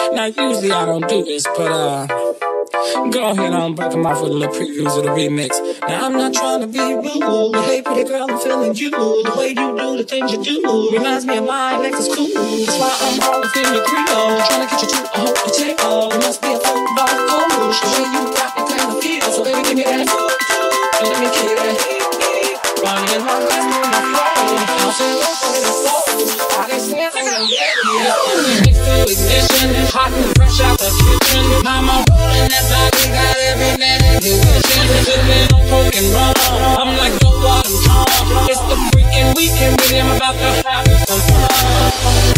Now usually I don't do this, but go ahead, I'm breaking off with a little previews of the remix. Now I'm not trying to be rude, but hey pretty girl, I'm feeling you. The way you do the things you do reminds me of my next is cool. That's why I'm always in your grill, trying to get you to a hotel. You must be a football coach, the way you got me kind of feel. So baby, give me that foot, and let me kick that. Running my life on my floor, I'll say what's on the floor. I can sense it, yeah. Ignition, hot and fresh out the kitchen. Mama rolling that body, got every man in his vision. Sipping on coke and rum, I'm like Joe Bottom Tom. It's the freaking weekend with him, about to have some fun.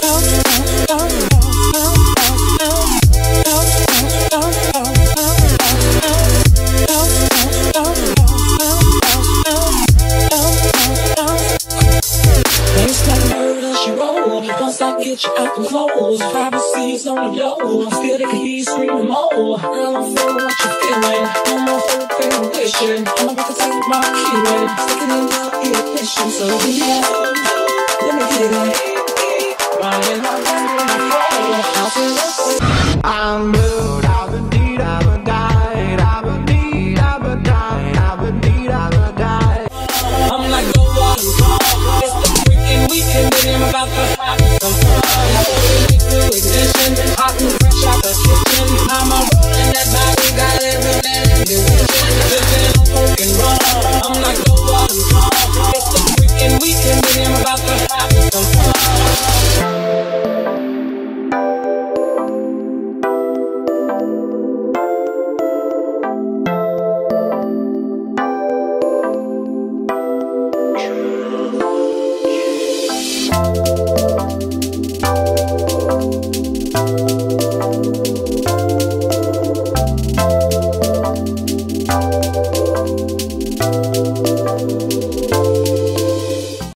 It's like murder, she roll. Once I get you out the clothes, privacy's on the low. I feel the keys screaming more. Girl, I'm feeling what you're feeling. No more hoping, wishing. I'm about to take my key in, sticking in my ignition. So yeah, let me get it. Running my life on the floor. I'm blue.